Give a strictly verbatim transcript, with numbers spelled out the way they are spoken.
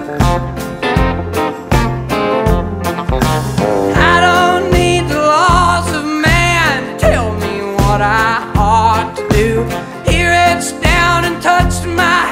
I don't need the laws of man to tell me what I ought to do. Here it's down and touched my